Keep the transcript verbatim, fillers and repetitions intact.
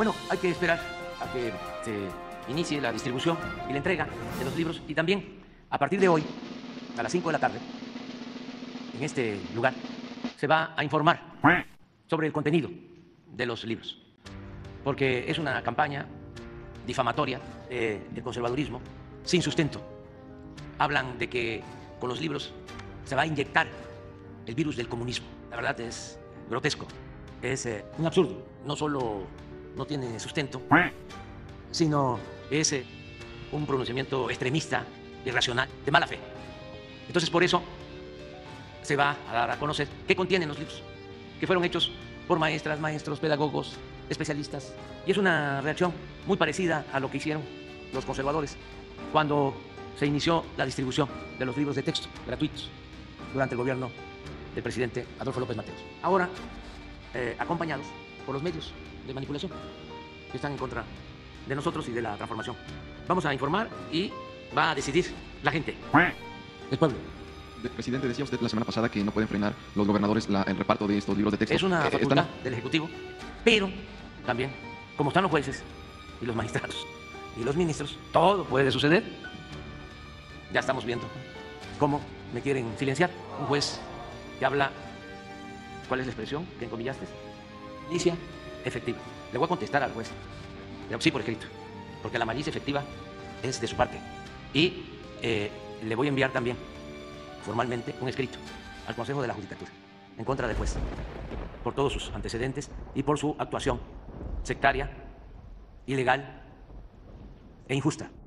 Bueno, hay que esperar a que se inicie la distribución y la entrega de los libros y también a partir de hoy, a las cinco de la tarde, en este lugar, se va a informar sobre el contenido de los libros, porque es una campaña difamatoria eh, del conservadurismo sin sustento. Hablan de que con los libros se va a inyectar el virus del comunismo. La verdad es grotesco, es eh, un absurdo. No solo no tiene sustento, sino es eh, un pronunciamiento extremista, irracional, de mala fe. Entonces, por eso se va a dar a conocer qué contienen los libros, que fueron hechos por maestras, maestros, pedagogos, especialistas. Y es una reacción muy parecida a lo que hicieron los conservadores cuando se inició la distribución de los libros de texto gratuitos durante el gobierno del presidente Adolfo López Mateos. Ahora, eh, acompañados por los medios de manipulación que están en contra de nosotros y de la transformación. Vamos a informar y va a decidir la gente, el pueblo. Presidente, decía usted la semana pasada que no pueden frenar los gobernadores la, el reparto de estos libros de texto. Es una Eh, facultad están... del Ejecutivo, pero también, como están los jueces y los magistrados y los ministros, todo puede suceder. Ya estamos viendo cómo me quieren silenciar. Un juez que habla, ¿cuál es la expresión que encomillaste? Malicia efectiva. Le voy a contestar al juez. Sí, por escrito, porque la malicia efectiva es de su parte. Y eh, le voy a enviar también formalmente un escrito al Consejo de la Judicatura en contra del juez por todos sus antecedentes y por su actuación sectaria, ilegal e injusta.